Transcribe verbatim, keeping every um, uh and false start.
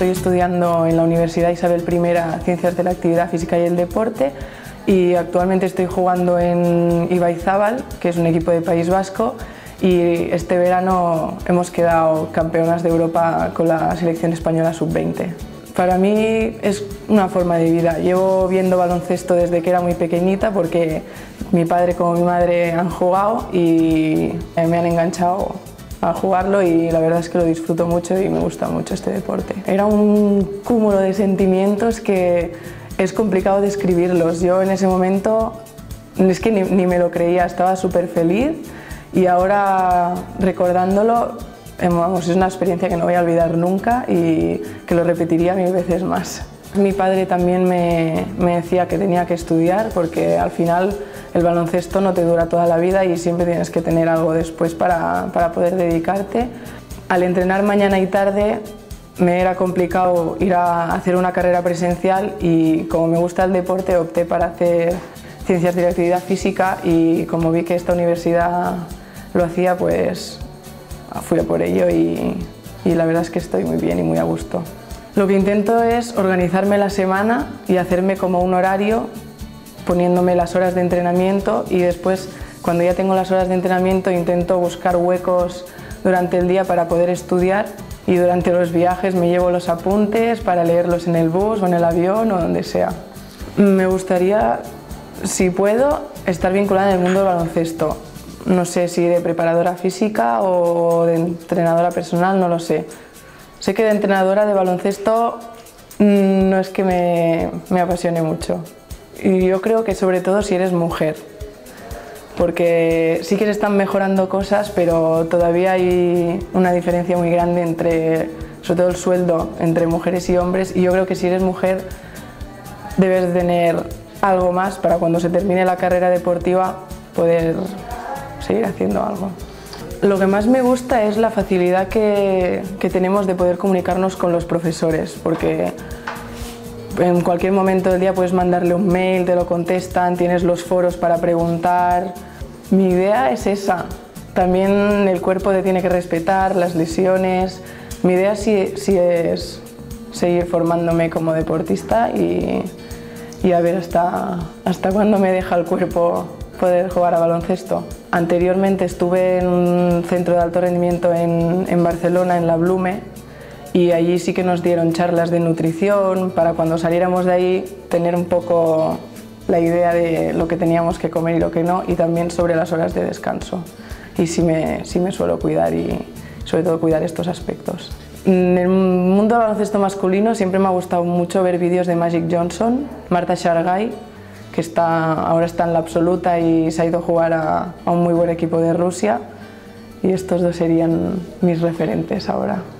estoy estudiando en la Universidad Isabel primera Ciencias de la Actividad Física y el Deporte y actualmente estoy jugando en Ibaizabal, que es un equipo de País Vasco, y este verano hemos quedado campeonas de Europa con la selección española sub veinte. Para mí es una forma de vida. Llevo viendo baloncesto desde que era muy pequeñita porque mi padre como mi madre han jugado y me han enganchado a jugarlo y la verdad es que lo disfruto mucho y me gusta mucho este deporte. Era un cúmulo de sentimientos que es complicado describirlos. Yo en ese momento es que ni, ni me lo creía, estaba súper feliz y ahora recordándolo, vamos, es una experiencia que no voy a olvidar nunca y que lo repetiría mil veces más. Mi padre también me, me decía que tenía que estudiar porque al final el baloncesto no te dura toda la vida y siempre tienes que tener algo después para, para poder dedicarte. Al entrenar mañana y tarde me era complicado ir a hacer una carrera presencial y como me gusta el deporte opté para hacer Ciencias de la Actividad Física y como vi que esta universidad lo hacía, pues fui a por ello y, y la verdad es que estoy muy bien y muy a gusto. Lo que intento es organizarme la semana y hacerme como un horario, poniéndome las horas de entrenamiento y después, cuando ya tengo las horas de entrenamiento, intento buscar huecos durante el día para poder estudiar y durante los viajes me llevo los apuntes para leerlos en el bus o en el avión o donde sea. Me gustaría, si puedo, estar vinculada en el mundo del baloncesto. No sé si de preparadora física o de entrenadora personal, no lo sé. Sé que de entrenadora de baloncesto no es que me, me apasione mucho. Y yo creo que sobre todo si eres mujer, porque sí que se están mejorando cosas, pero todavía hay una diferencia muy grande entre, sobre todo el sueldo, entre mujeres y hombres, y yo creo que si eres mujer debes tener algo más para cuando se termine la carrera deportiva poder seguir haciendo algo. Lo que más me gusta es la facilidad que, que tenemos de poder comunicarnos con los profesores, porque en cualquier momento del día puedes mandarle un mail, te lo contestan, tienes los foros para preguntar. Mi idea es esa. También el cuerpo te tiene que respetar, las lesiones. Mi idea sí, sí es seguir formándome como deportista y, y a ver hasta, hasta cuándo me deja el cuerpo poder jugar a baloncesto. Anteriormente estuve en un centro de alto rendimiento en, en Barcelona, en la Blume, y allí sí que nos dieron charlas de nutrición para cuando saliéramos de ahí tener un poco la idea de lo que teníamos que comer y lo que no, y también sobre las horas de descanso. Y sí me, sí me suelo cuidar y sobre todo cuidar estos aspectos. En el mundo del baloncesto masculino siempre me ha gustado mucho ver vídeos de Magic Johnson, Marta Shargai, que está, ahora está en la absoluta y se ha ido a jugar a, a un muy buen equipo de Rusia, y estos dos serían mis referentes ahora.